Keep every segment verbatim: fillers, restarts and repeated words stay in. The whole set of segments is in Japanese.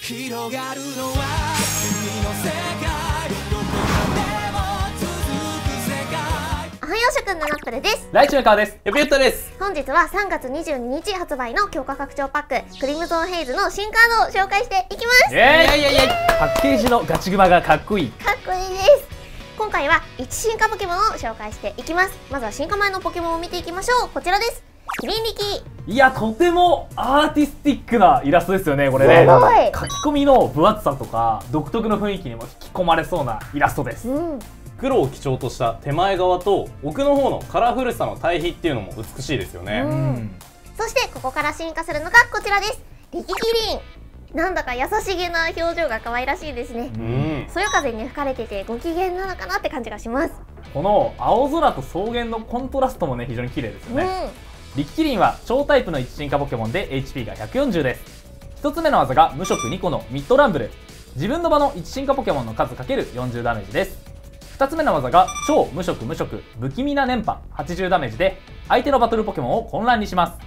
広がるのは君の世界どこまでも続く世界。 おはようしょくんのナップルです。 来週の川です。 よぴよったです。 本日はさんがつにじゅうににち発売の強化拡張パッククリムゾンヘイズの新カードを紹介していきます。 イエーイイエイイエイ。パッケージのガチグマがかっこいい。 かっこいいです。今回はいち進化ポケモンを紹介していきます。まずは進化前のポケモンを見ていきましょう。こちらです。キリンリキ。 いや、とてもアーティスティックなイラストですよね、これね。 すごい。 書き込みの分厚さとか独特の雰囲気にも引き込まれそうなイラストです。 うん、 黒を基調とした手前側と奥の方のカラフルさの対比っていうのも美しいですよね。 うん、うん、そしてここから進化するのがこちらです。リキキリン。なんだか優しげな表情が可愛らしいですね。うん、そよ風に吹かれててご機嫌なのかなって感じがします。 この青空と草原のコントラストもね、非常に綺麗ですよね。うん、リキキリンは超タイプのいち進化ポケモンで エイチピー がひゃくよんじゅうです。ひとつめの技が無色にこのミッドランブル。自分の場のいち進化ポケモンの数 ×よんじゅう ダメージです。ふたつめの技が超無色無色不気味な連覇はちじゅうダメージで相手のバトルポケモンを混乱にします。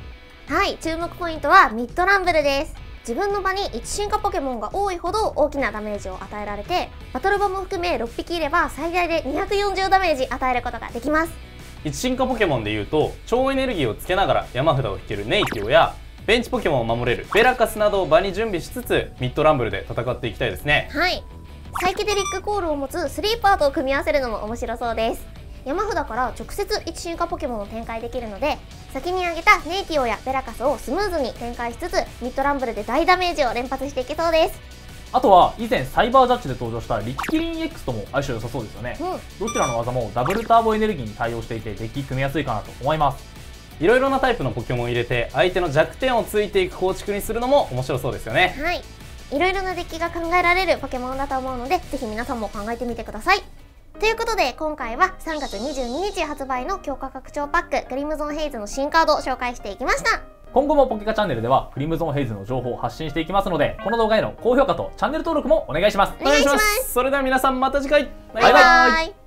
はい、注目ポイントはミッドランブルです。自分の場にいち進化ポケモンが多いほど大きなダメージを与えられて、バトル場も含めろっぴきいれば最大でにひゃくよんじゅうダメージ与えることができます。 いち進化ポケモンでいうと超エネルギーをつけながら山札を引けるネイティオやベンチポケモンを守れるベラカスなどを場に準備しつつミッドランブルで戦っていきたいですね。 はい、サイケデリックコールを持つスリーパーと組み合わせるのも面白そうです。山札から直接いち進化ポケモンを展開できるので、先に挙げたネイティオやベラカスをスムーズに展開しつつミッドランブルで大ダメージを連発していけそうです。 あとは以前サイバージャッジで登場したリキキリン エックス とも相性良さそうですよね。うん、どちらの技もダブルターボエネルギーに対応していてデッキ組みやすいかなと思います。 いろいろなタイプのポケモンを入れて相手の弱点をついていく構築にするのも面白そうですよね。 はい、いろいろなデッキが考えられるポケモンだと思うので、ぜひ皆さんも考えてみてください。ということで今回はさんがつにじゅうににち発売の強化拡張パッククリムゾンヘイズの新カードを紹介していきました。 今後もポケカチャンネルではクリムゾンヘイズの情報を発信していきますので、この動画への高評価とチャンネル登録もお願いします。 お願いします。 それでは皆さんまた次回。 バイバイ。